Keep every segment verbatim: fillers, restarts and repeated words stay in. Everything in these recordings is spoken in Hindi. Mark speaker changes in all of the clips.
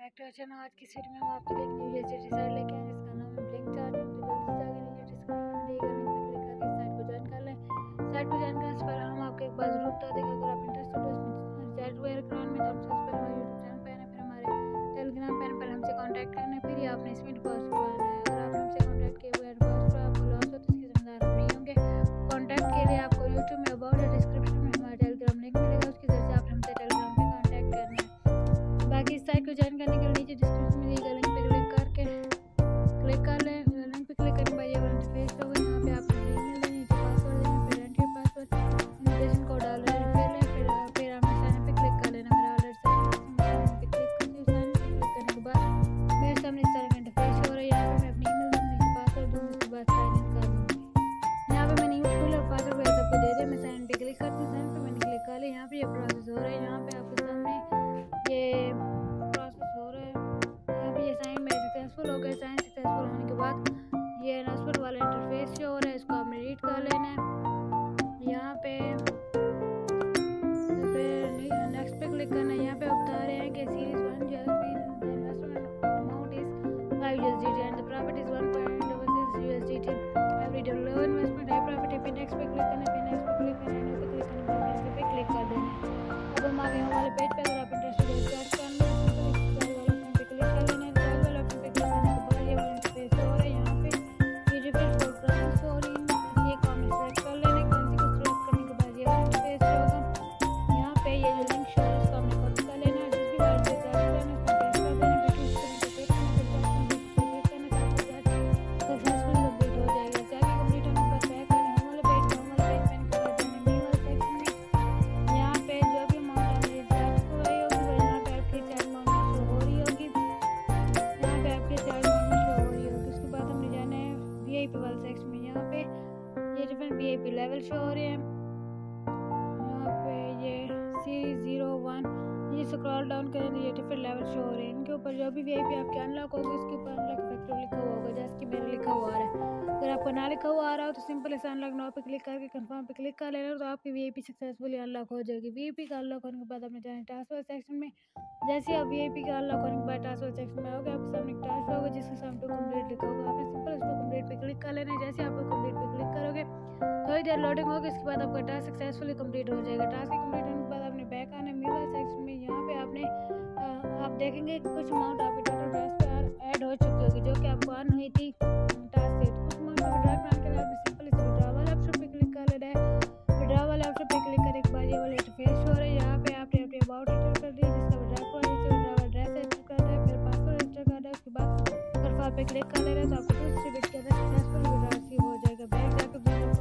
Speaker 1: Back to channel. आज की वीडियो में हम आपके लिए एक न्यू यूएसडीटी साइट लेके आए हैं जिसका नाम है ब्लिंक चार्ज। तो जल्दी से जाकर नीचे डिस्क्रिप्शन में दिए गए लिंक पे क्लिक करके इस साइट को ज्वाइन कर लें। साइट को ज्वाइन करने से पहले हम आपको एक बार जरूर बता देंगे, अगर आप इंटरेस्टेड हो इसमें रिचार्ज वगैरह कराने में तो हम सबसे पहले हमारे यूट्यूब चैनल पे आना, फिर हमारे टेलीग्राम पे पर हमसे कॉन्टैक्ट करना है, फिर ही आपने इसमें डिपॉजिट करवाना है। अगर आपने हमसे कॉन्टैक्ट किए बगैर डिपॉजिट आपको लॉस हो तो इसके जिम्मेदार हम नहीं होंगे। कॉन्टैक्ट के लिए आपको यूट्यूब में अबाउट या डिस्क्रिप्शन में हमारा टेलीग्राम लिंक मिलेगा, उसकी जरिए से आप हमसे टेलीग्राम पे कॉन्टैक्ट करना है। बाकी इस साइट को ज्वाइन करने के लिए नीचे डिस्क्रिप्शन में दिए गए लिंक पे क्लिक करके क्लिक कर लें। लिंक पे क्लिक करने के बाद ये वाला इंटरफेस होगा। यहाँ पे आपको ईमेल देनी है, पासवर्ड देना, फिर एंटर पासवर्ड, इन्विटेशन कोड डालना है, फिर लें फिर फिर आपने साइन अप पे क्लिक कर लेना। मेरा ऑलरेडी साइन अप पे क्लिक करती हूँ। साइन अप पे क्लिक करने के बाद मेरे सामने इस तरह का इंटरफेस हो रहा है। यहाँ पे मैं अपनी ईमेल दूँगी, पासवर्ड दूँगी, उसके बाद साइन इन कर दूँगी। यहाँ पे मैंने ईमेल और पासवर्ड वगैरह सबको दे दिया। मैं साइन पे क्लिक करती हूँ। साइन पे मैंने क्लिक कर लिया। यहाँ पे ये प्रोसेस हो रहा है। यहाँ पे आपके सामने ये प्रोसेस हो रहा है। यहाँ पे ये साइन मेरे सक्सेसफुल हो गए। साइन सक्सेसफुल होने के बाद ये अनाउंसमेंट वाला इंटरफेस जो हो रहा है इसको आपने रीड कर लेना है। यहाँ पे नेक्स्ट पे क्लिक करना है। यहाँ पे बता रहे हैं कि सीरीज वन जो investment amount is five USDT and the profit is one point six USDT every day. Low investment high profit है। फिर नेक्स्ट पे क्लिक करना है। फिर नेक्स्ट पे क्लिक करना है। पे क्लिक करने के बाद नेक्स्ट पे क्लिक कर देना है। अब हम आ गए हमारे पेज पे। अगर आप इंटरेस्टेड हो स्टार्ट करना है पे क्लिक कर लेना है। रिचार्ज वाला ऑप्शन पे क्लिक करने के बाद ये वाला इंटरफेस हो रहा है। यहाँ पे ये डिफरेंट कोड करेंसी हो रही है, ये को हमने सेलेक्ट कर लेना है। करेंसी को सेलेक्ट करने के बाद ये वाला इंटरफेस होगा। यहाँ पे ये जो लिंक शो है इसको हमने कॉपी कर लेना है। जिस भी वर्ड से चार्ज करना है उसको पेस्ट कर देना है। फिर उसको पेस्ट करना है, क्लिक करना है, सक्सेसफुली कंप्लीट हो जाएगा। चाहे कंप्लीट होने के बाद बैक करना है वाले पेज पे। वाले पेज पे कर देना न्यू वाले सेक्शन में। यहाँ पे जो भी अमाउंट आपने रिचार्ज करवाई होगी वो यहाँ पे आपकी चार्ज अमाउंट शो हो रही होगी। यहाँ पे आपके चार्ज अमाउंट शो हो रही होगी। उसके बाद हमने जाना है वीआईपी वाले सेक्शन में। यहाँ पे ये डिफरेंट वीआईपी लेवल शो हो रहे हैं। यहाँ पे ये सीरीज जीरो वन ये स्क्रॉल डाउन करें तो ये डिफरेंट लेवल शो हो रहे हैं। इनके ऊपर जो भी वीआईपी आपके अनलॉक होगी उसके ऊपर अनलॉक फैक्टर लिखा हुआ होगा, जैसे कि मेरा लिखा हुआ आ रहा है। अगर आपको ना लिखा हुआ आ रहा हो तो सिंपल इस अनलॉक नाउ पे क्लिक करके कंफर्म पे क्लिक कर लेना तो आपकी वीआईपी सक्सेसफुली अनलॉक हो जाएगी। वीआईपी का अनलॉक होने के बाद आपने जाना ट्रांसफर सेक्शन में। जैसे आप वीआईपी का अनलॉक होने के बाद ट्रांसफर सेक्शन में आओगे आपके सामने ट्रांसफर होगा जिसके सामने टू कंप्लीट लिखा होगा। आपने सिंपल इसको कंप्लीट पे क्लिक कर लेना है। जैसे आप कंप्लीट पे क्लिक करोगे थोड़ी देर लोडिंग होगी, इसके बाद आपका टास्क सक्सेसफुली कंप्लीट हो जाएगा। टास्क कंप्लीट होने के बाद आपने बैक आना है मीवा सेक्शन में। यहाँ पे आपने आ, आप देखेंगे कुछ अमाउंट आपके टोटल टास्क पे ऐड हो चुकी होगी जो कि आपको अर्न हुई थी टास्क से। तो कुछ अमाउंट विड्रॉ करने के लिए आपने सिंपल इस विड्रॉ वाले ऑप्शन पे क्लिक कर लेना है। विड्रॉ वाले ऑप्शन पे क्लिक करने के बाद ये वाला इंटरफेस हो रहा है। यहाँ पे आपने अपने अबाउट एंटर कर दिया, जिसका विड्रॉ को विड्रॉ एड्रेस एंटर करना है, फिर पासवर्ड एंटर करना है। उसके बाद कंफर्म पे क्लिक कर लेना है तो आपको टू स्टेप के अंदर सक्सेसफुल विड्रॉ रिसीव हो जाएगा। बैंक जाकर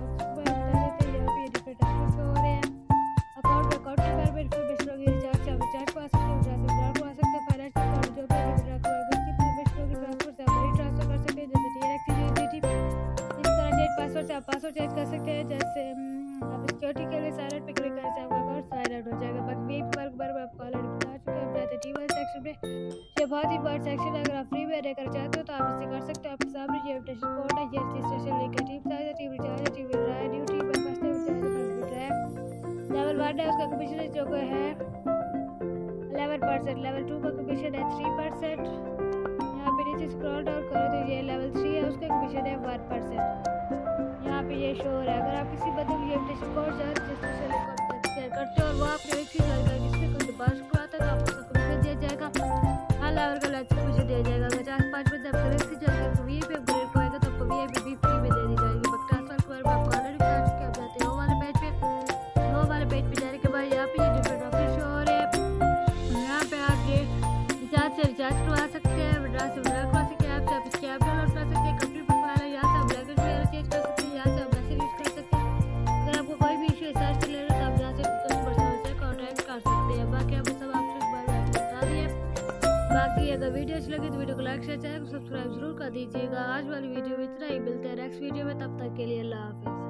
Speaker 1: आप पासवर्ड चेंज कर सकते हैं। जैसे आप सिक्योरिटी के लिए साइड पे क्लिक करने से आपका अकाउंट साइड आउट हो जाएगा। बाकी वीआईपी पर बार बार आपको ऑलरेडी बता चुके हैं। आप जाते हैं टी वाले सेक्शन में। ये बहुत ही बड़ा सेक्शन है। अगर आप फ्री में रहकर चाहते हो तो आप इसे कर सकते हो। आपके सामने ये इन्विटेशन कोड है, ये रजिस्ट्रेशन लिंक है, टीम साइज है, टीम रिचार्ज है, टीम विड्रॉ है, न्यू टीम पर फर्स्ट टाइम रिचार्ज है। लेवल वन है उसका कमीशन जो है इलेवन परसेंट। लेवल टू का कमीशन है थ्री परसेंट। यहाँ पे नीचे स्क्रॉल डाउन करो तो ये लेवल थ्री है उसका कमीशन है वन परसेंट। यहाँ पे ये शो हो रहा है। अगर आप किसी बंदे को ये इन्विटेशन कोड शेयर करते हो और वो आपने एक चीज़ जिसमें कोई डिपॉजिट कराता है तो आपको उसका कमीशन दिया जाएगा। हर लेवल का लाइक कमीशन दिया जाएगा। अगर चार पाँच बंदे आपको एक चीज़ जाकर वीआईपी अपग्रेड कराएगा तो आपको वीआईपी भी फ्री में दे दी जाएगी। बट ट्रांसफर के बारे में आपको ऑलरेडी बता चुके हैं। आप जाते हैं वो वाले पेज पे। वो वाले पेज पे जाने के बाद यहाँ पे ये डिफरेंट ऑप्शन शो हो रहे हैं। यहाँ पे आप ये रिचार्ज से रिचार्ज करवा सकते हैं, विड्रॉ से विड्रॉ करवा सकते हैं, आप आप इसके ऐप डाउनलोड कर सकते हैं। कंप्यूटर प्रोफाइल है, यहाँ से आप लैंग्वेज वगैरह चेंज कर सकते हैं, यहाँ से आप मैसेज यूज कर सकते हैं। अगर आपको कोई भी इशू सर्च कर लेना तो आप यहाँ से कस्टमर सर्विस से कॉन्टैक्ट कर सकते हैं। बाकी आपको सब आपसे इस बारे में बता दिए। बाकी अगर वीडियो अच्छी लगे तो वीडियो को लाइक शेयर चैनल को सब्सक्राइब जरूर कर दीजिएगा। आज वाली वीडियो में इतना ही। मिलते हैं नेक्स्ट वीडियो में, तब तक के लिए अल्लाह हाफिज़।